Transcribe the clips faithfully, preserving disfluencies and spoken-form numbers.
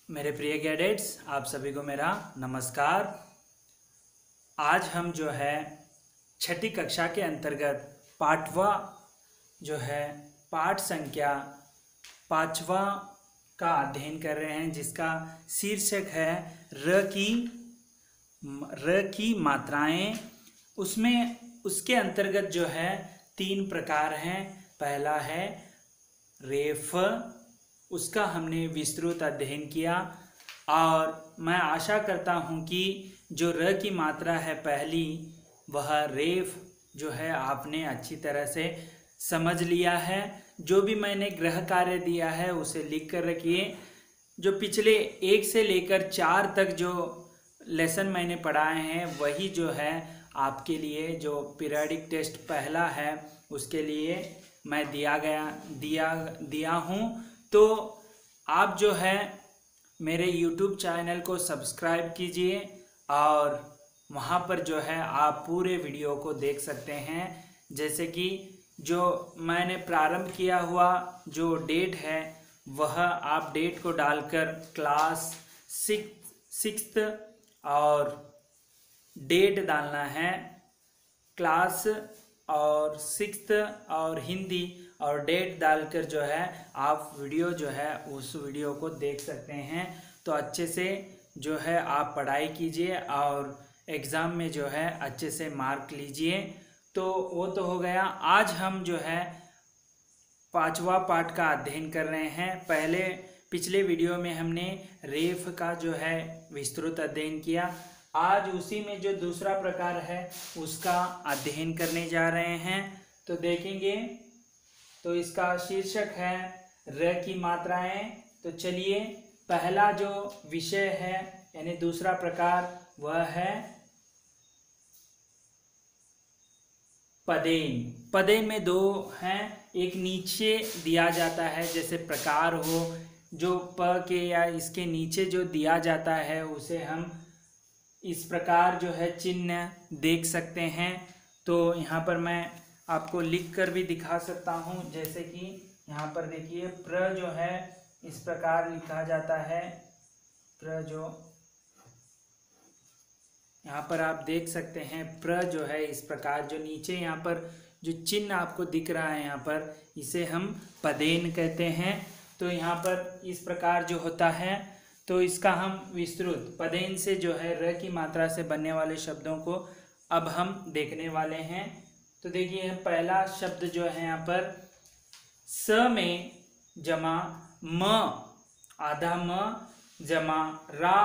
मेरे प्रिय कैडेट्स, आप सभी को मेरा नमस्कार। आज हम जो है छठी कक्षा के अंतर्गत पाठवा जो है पाठ संख्या पाँचवा का अध्ययन कर रहे हैं, जिसका शीर्षक है र की र की मात्राएं। उसमें उसके अंतर्गत जो है तीन प्रकार हैं। पहला है रेफ, उसका हमने विस्तृत अध्ययन किया और मैं आशा करता हूं कि जो र की मात्रा है पहली, वह रेफ जो है आपने अच्छी तरह से समझ लिया है। जो भी मैंने गृह कार्य दिया है उसे लिख कर रखिए। जो पिछले एक से लेकर चार तक जो लेसन मैंने पढ़ाए हैं वही जो है आपके लिए जो पीरियडिक टेस्ट पहला है उसके लिए मैं दिया गया दिया दिया हूँ। तो आप जो है मेरे यूट्यूब चैनल को सब्सक्राइब कीजिए और वहाँ पर जो है आप पूरे वीडियो को देख सकते हैं। जैसे कि जो मैंने प्रारंभ किया हुआ जो डेट है वह आप डेट को डालकर क्लास सिक्स सिक्स्थ और डेट डालना है क्लास और सिक्स्थ और हिंदी और डेट डालकर जो है आप वीडियो जो है उस वीडियो को देख सकते हैं। तो अच्छे से जो है आप पढ़ाई कीजिए और एग्ज़ाम में जो है अच्छे से मार्क लीजिए। तो वो तो हो गया। आज हम जो है पांचवा पाठ का अध्ययन कर रहे हैं। पहले पिछले वीडियो में हमने रेफ का जो है विस्तृत अध्ययन किया। आज उसी में जो दूसरा प्रकार है उसका अध्ययन करने जा रहे हैं। तो देखेंगे, तो इसका शीर्षक है र की मात्राएं। तो चलिए, पहला जो विषय है यानी दूसरा प्रकार वह है पदेन। पदेन में दो हैं, एक नीचे दिया जाता है जैसे प्रकार हो, जो प के या इसके नीचे जो दिया जाता है उसे हम इस प्रकार जो है चिन्ह देख सकते हैं। तो यहाँ पर मैं आपको लिख कर भी दिखा सकता हूँ। जैसे कि यहाँ पर देखिए, प्र जो है इस प्रकार लिखा जाता है। प्र जो यहाँ पर आप देख सकते हैं, प्र जो है इस प्रकार, जो नीचे यहाँ पर जो चिन्ह आपको दिख रहा है यहाँ पर, इसे हम पदेन कहते हैं। तो यहाँ पर इस प्रकार जो होता है, तो इसका हम विस्तृत पदेन से जो है र की मात्रा से बनने वाले शब्दों को अब हम देखने वाले हैं। तो देखिए, पहला शब्द जो है यहाँ पर स में जमा म, आधा म जमा रा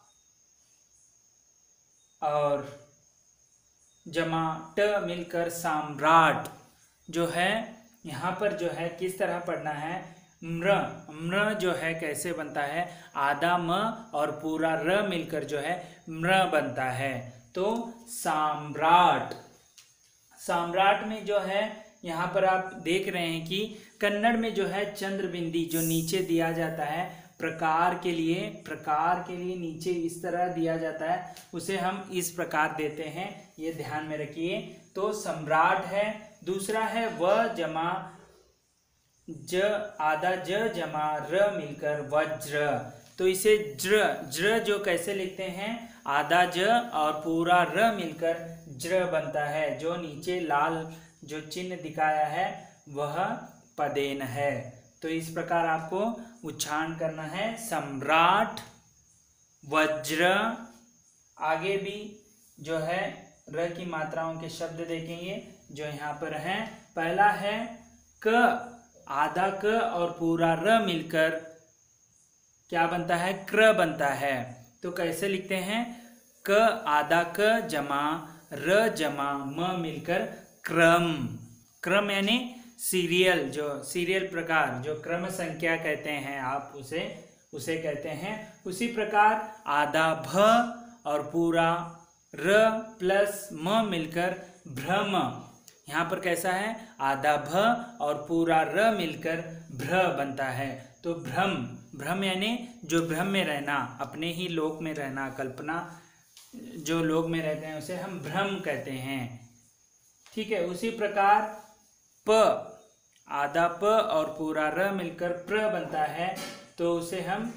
और जमा ट मिलकर सम्राट जो है। यहाँ पर जो है किस तरह पढ़ना है, म्र म्र जो है कैसे बनता है, आधा म और पूरा र मिलकर जो है म्र बनता है। तो सम्राट। सम्राट में जो है यहाँ पर आप देख रहे हैं कि कन्नड़ में जो है चंद्र बिंदी जो नीचे दिया जाता है प्रकार के लिए, प्रकार के लिए नीचे इस तरह दिया जाता है, उसे हम इस प्रकार देते हैं। ये ध्यान में रखिए। तो सम्राट है। दूसरा है व जमा ज, आधा ज जमा र मिलकर वज्र। तो इसे ज्र ज्र जो कैसे लिखते हैं, आधा ज और पूरा र मिलकर ज्र बनता है। जो नीचे लाल जो चिन्ह दिखाया है वह पदेन है। तो इस प्रकार आपको उच्चारण करना है, सम्राट, वज्र। आगे भी जो है र की मात्राओं के शब्द देखेंगे जो यहाँ पर हैं। पहला है क, आधा क और पूरा र मिलकर क्या बनता है, क्र बनता है। तो कैसे लिखते हैं, क आधा क जमा र जमा म मिलकर क्रम। क्रम यानी सीरियल, जो सीरियल प्रकार, जो क्रम संख्या कहते हैं आप उसे उसे कहते हैं। उसी प्रकार आधा भ और पूरा र प्लस म मिलकर भ्रम। यहाँ पर कैसा है, आधा भ और पूरा र मिलकर भ्र बनता है। तो भ्रम, भ्रम यानी जो भ्रम में रहना, अपने ही लोक में रहना, कल्पना जो लोक में रहते हैं उसे हम भ्रम कहते हैं। ठीक है। उसी प्रकार प, आधा प और पूरा र मिलकर प्र बनता है। तो उसे हम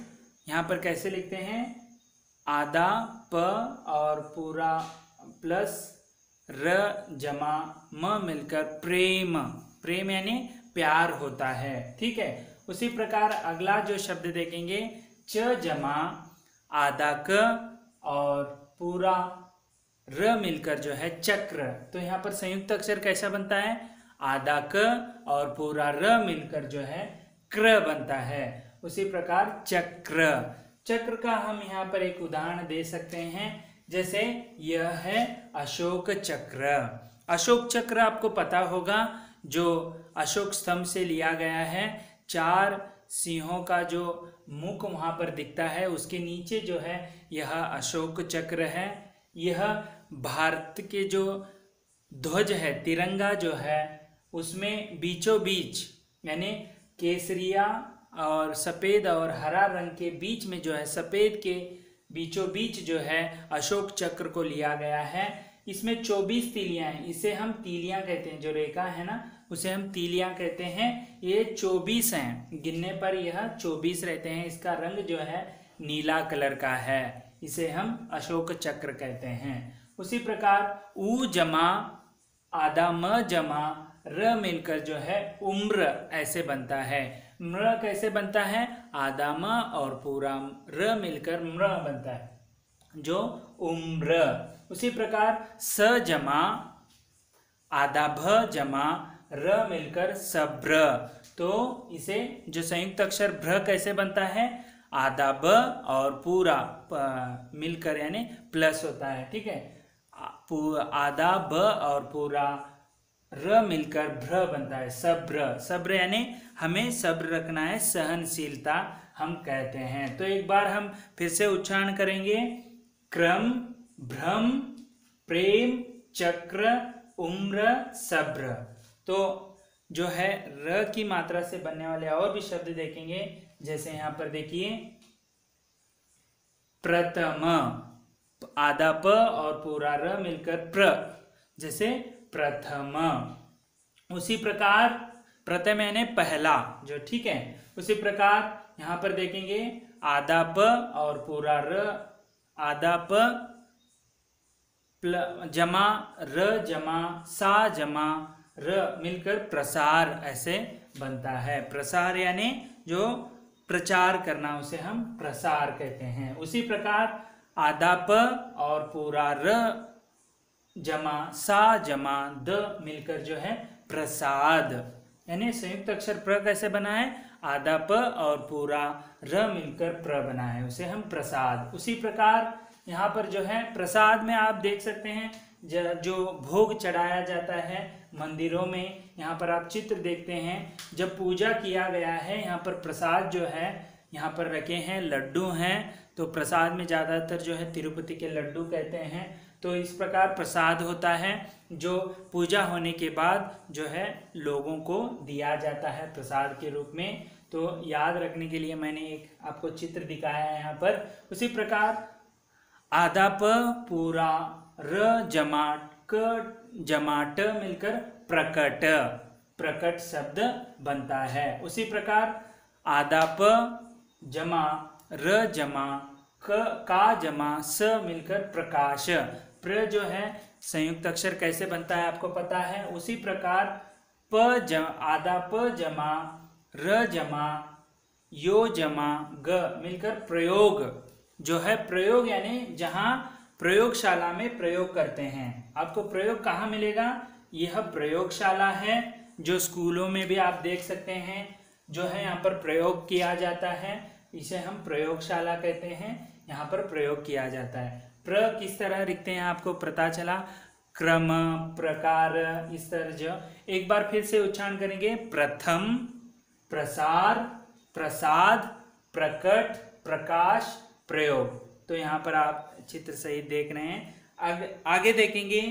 यहाँ पर कैसे लिखते हैं, आधा प और पूरा प्लस र जमा म मिलकर प्रेम, प्रेम यानी प्यार होता है। ठीक है, उसी प्रकार अगला जो शब्द देखेंगे, च जमा आधा क और पूरा र मिलकर जो है चक्र। तो यहाँ पर संयुक्त अक्षर कैसा बनता है, आधा क और पूरा र मिलकर जो है क्र बनता है। उसी प्रकार चक्र, चक्र का हम यहाँ पर एक उदाहरण दे सकते हैं, जैसे यह है अशोक चक्र। अशोक चक्र आपको पता होगा, जो अशोक स्तंभ से लिया गया है। चार सिंहों का जो मुख वहाँ पर दिखता है, उसके नीचे जो है यह अशोक चक्र है। यह भारत के जो ध्वज है, तिरंगा जो है, उसमें बीचों बीच यानी केसरिया और सफ़ेद और हरा रंग के बीच में जो है, सफ़ेद के बीचों बीच जो है अशोक चक्र को लिया गया है। इसमें चौबीस तीलियां हैं, इसे हम तीलियां कहते हैं। जो रेखा है ना, उसे हम तीलियां कहते हैं। ये चौबीस हैं, गिनने पर यह चौबीस रहते हैं। इसका रंग जो है नीला कलर का है, इसे हम अशोक चक्र कहते हैं। उसी प्रकार उ जमा आधा म जमा र मिलकर जो है उम्र ऐसे बनता है। म्र कैसे बनता है, आधा म और पूरा र मिलकर म्र बनता है, जो उम्र। उसी प्रकार स जमा आधा भ जमा र मिलकर सब्र। तो इसे जो संयुक्त अक्षर भ्र कैसे बनता है, आधा ब और पूरा मिलकर यानी प्लस होता है। ठीक है, आधा ब और पूरा र मिलकर भ्र बनता है, सब्र। सब्र यानी हमें सब्र रखना है, सहनशीलता हम कहते हैं। तो एक बार हम फिर से उच्चारण करेंगे, क्रम, भ्रम, प्रेम, चक्र, उम्र, सब्र। तो जो है र की मात्रा से बनने वाले और भी शब्द देखेंगे, जैसे यहाँ पर देखिए प्रथम, आधा प और पूरा र मिलकर प्र, जैसे प्रथम। उसी प्रकार प्रथम यानी पहला, जो ठीक है। उसी प्रकार यहाँ पर देखेंगे आधा प और पूरा र, आधा प जमा र जमा सा जमा र मिलकर प्रसार ऐसे बनता है। प्रसार यानी जो प्रचार करना, उसे हम प्रसार कहते हैं। उसी प्रकार आधा प और पूरा र जमा सा जमा द मिलकर जो है प्रसाद, यानी संयुक्त अक्षर प्र कैसे बना है, आधा प और पूरा र मिलकर प्र बना है, उसे हम प्रसाद। उसी प्रकार यहाँ पर जो है प्रसाद में आप देख सकते हैं जो भोग चढ़ाया जाता है मंदिरों में, यहाँ पर आप चित्र देखते हैं। जब पूजा किया गया है, यहाँ पर प्रसाद जो है यहाँ पर रखे हैं, लड्डू हैं। तो प्रसाद में ज़्यादातर जो है तिरुपति के लड्डू कहते हैं। तो इस प्रकार प्रसाद होता है, जो पूजा होने के बाद जो है लोगों को दिया जाता है प्रसाद के रूप में। तो याद रखने के लिए मैंने एक आपको चित्र दिखाया है यहाँ पर। उसी प्रकार आधा प पूरा र जमा क जमा ट मिलकर प्रकट, प्रकट शब्द बनता है। उसी प्रकार आधा प जमा र जमा क का जमा स मिलकर प्रकाश। प्र जो है संयुक्त अक्षर कैसे बनता है आपको पता है। उसी प्रकार प जम आधा प जमा र जमा यो जमा ग मिलकर प्रयोग, जो है प्रयोग यानी जहाँ प्रयोगशाला में प्रयोग करते हैं। आपको प्रयोग कहाँ मिलेगा, यह प्रयोगशाला है, जो स्कूलों में भी आप देख सकते हैं, जो है यहाँ पर प्रयोग किया जाता है, इसे हम प्रयोगशाला कहते हैं। यहाँ पर प्रयोग किया जाता है। प्र किस तरह लिखते हैं आपको पता चला, क्रम, प्रकार, इस तरह। जो एक बार फिर से उच्चारण करेंगे, प्रथम, प्रसार, प्रसाद, प्रकट, प्रकाश, प्रयोग। तो यहाँ पर आप चित्र सही देख रहे हैं। आगे, आगे देखेंगे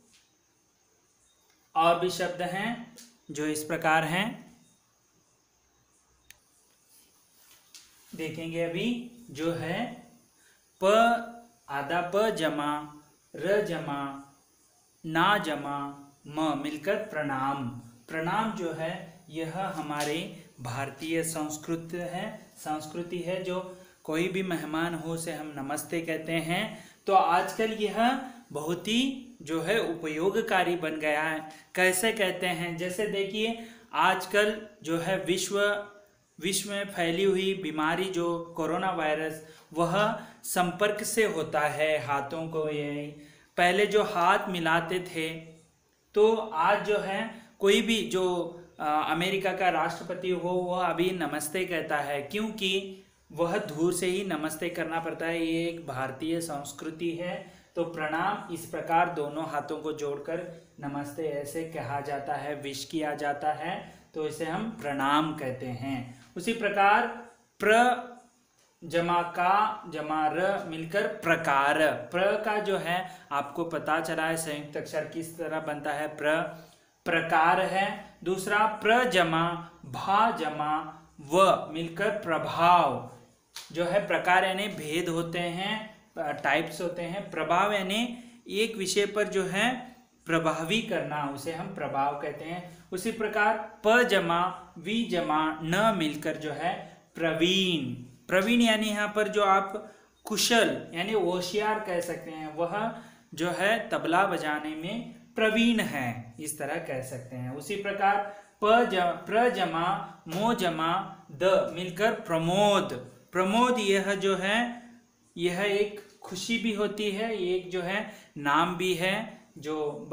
और भी शब्द हैं जो इस प्रकार हैं, देखेंगे अभी। जो है प आधा प जमा र जमा ना जमा म मिलकर प्रणाम। प्रणाम जो है यह हमारे भारतीय संस्कृत है संस्कृति है जो कोई भी मेहमान हो उसे हम नमस्ते कहते हैं। तो आजकल यह बहुत ही जो है उपयोगकारी बन गया है। कैसे कहते हैं, जैसे देखिए आजकल जो है विश्व विश्व में फैली हुई बीमारी जो कोरोना वायरस, वह संपर्क से होता है हाथों को। ये पहले जो हाथ मिलाते थे, तो आज जो है कोई भी जो आ, अमेरिका का राष्ट्रपति हो वह अभी नमस्ते कहता है, क्योंकि वह दूर से ही नमस्ते करना पड़ता है। ये एक भारतीय संस्कृति है। तो प्रणाम इस प्रकार दोनों हाथों को जोड़कर नमस्ते ऐसे कहा जाता है, विश किया जाता है, तो इसे हम प्रणाम कहते हैं। उसी प्रकार प्र जमा का जमा र मिलकर प्रकार, प्र का जो है आपको पता चला है संयुक्त अक्षर किस तरह बनता है, प्र प्रकार है। दूसरा प्र जमा भा जमा व मिलकर प्रभाव, जो है प्रकार यानी भेद होते हैं, टाइप्स होते हैं। प्रभाव यानी एक विषय पर जो है प्रभावी करना, उसे हम प्रभाव कहते हैं। उसी प्रकार प जमा वी जमा न मिलकर जो है प्रवीण, प्रवीण यानी यहाँ पर जो आप कुशल यानी होशियार कह सकते हैं, वह जो है तबला बजाने में प्रवीण है, इस तरह कह सकते हैं। उसी प्रकार प ज प्र जमा मो जमा द मिलकर प्रमोद, प्रमोद यह जो है यह एक खुशी भी होती है, एक जो है नाम भी है जो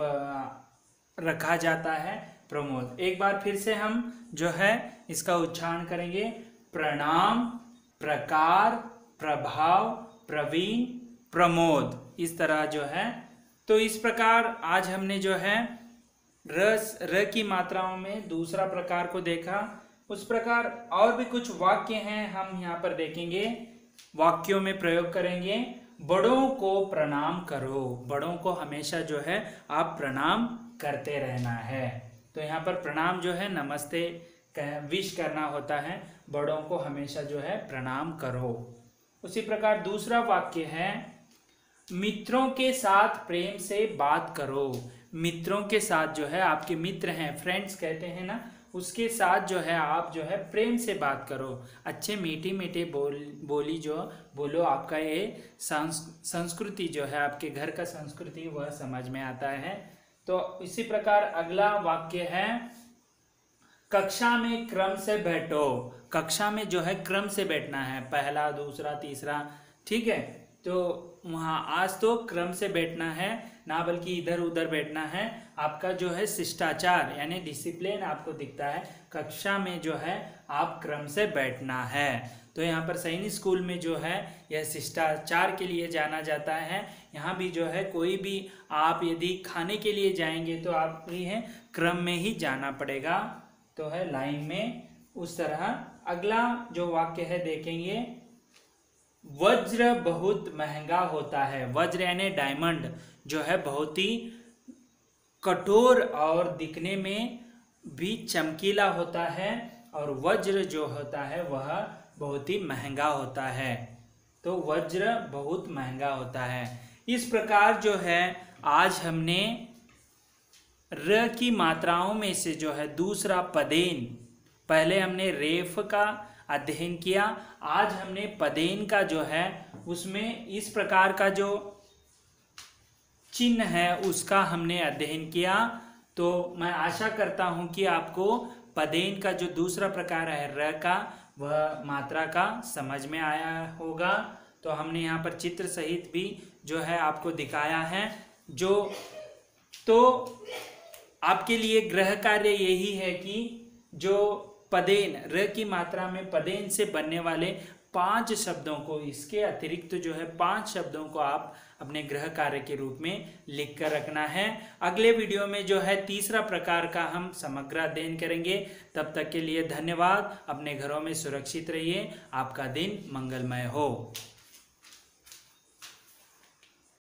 रखा जाता है, प्रमोद। एक बार फिर से हम जो है इसका उच्चारण करेंगे, प्रणाम, प्रकार, प्रभाव, प्रवीण, प्रमोद, इस तरह जो है। तो इस प्रकार आज हमने जो है रस र की मात्राओं में दूसरा प्रकार को देखा। उस प्रकार और भी कुछ वाक्य हैं, हम यहाँ पर देखेंगे, वाक्यों में प्रयोग करेंगे। बड़ों को प्रणाम करो, बड़ों को हमेशा जो है आप प्रणाम करते रहना है। तो यहाँ पर प्रणाम जो है नमस्ते विश करना होता है, बड़ों को हमेशा जो है प्रणाम करो। उसी प्रकार दूसरा वाक्य है, मित्रों के साथ प्रेम से बात करो। मित्रों के साथ जो है आपके मित्र हैं, फ्रेंड्स कहते हैं ना, उसके साथ जो है आप जो है प्रेम से बात करो, अच्छे मीठी मीठी बोल बोली जो बोलो। आपका ये संस्कृति जो है आपके घर का संस्कृति वह समझ में आता है। तो इसी प्रकार अगला वाक्य है, कक्षा में क्रम से बैठो। कक्षा में जो है क्रम से बैठना है, पहला दूसरा तीसरा, ठीक है। तो वहाँ आज तो क्रम से बैठना है, ना बल्कि इधर उधर बैठना है। आपका जो है शिष्टाचार यानी डिसिप्लिन आपको दिखता है, कक्षा में जो है आप क्रम से बैठना है। तो यहाँ पर सैनिक स्कूल में जो है यह शिष्टाचार के लिए जाना जाता है। यहाँ भी जो है कोई भी आप यदि खाने के लिए जाएंगे तो आप भी है क्रम में ही जाना पड़ेगा, तो है लाइन में, उस तरह। अगला जो वाक्य है देखेंगे, वज्र बहुत महंगा होता है। वज्र यानी डायमंड जो है बहुत ही कठोर और दिखने में भी चमकीला होता है, और वज्र जो होता है वह बहुत ही महंगा होता है। तो वज्र बहुत महंगा होता है। इस प्रकार जो है आज हमने र की मात्राओं में से जो है दूसरा पदेन, पहले हमने रेफ का अध्ययन किया, आज हमने पदेन का जो है उसमें इस प्रकार का जो चिन्ह है उसका हमने अध्ययन किया। तो मैं आशा करता हूं कि आपको पदेन का जो दूसरा प्रकार है र का, वह मात्रा का समझ में आया होगा। तो हमने यहाँ पर चित्र सहित भी जो है आपको दिखाया है। जो तो आपके लिए गृह कार्य यही है कि जो पदेन र की मात्रा में पदेन से बनने वाले पांच शब्दों को, इसके अतिरिक्त जो है पांच शब्दों को आप अपने गृह कार्य के रूप में लिख कर रखना है। अगले वीडियो में जो है तीसरा प्रकार का हम समग्र अध्ययन करेंगे। तब तक के लिए धन्यवाद। अपने घरों में सुरक्षित रहिए। आपका दिन मंगलमय हो।